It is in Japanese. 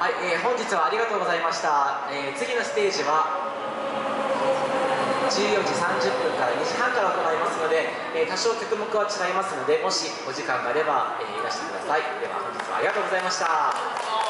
はい、本日はありがとうございました。次のステージは14時30分から2時半から行いますので、多少曲目は違いますので、もしお時間があれば、いらしてください。では本日はありがとうございました。